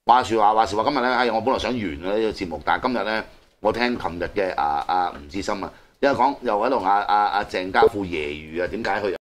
話時話今日咧，我本來想完嘅呢個節目，但係今日咧，我聽琴日嘅吳志森啊，因為講又喺度阿鄭家富揶揄啊，點解佢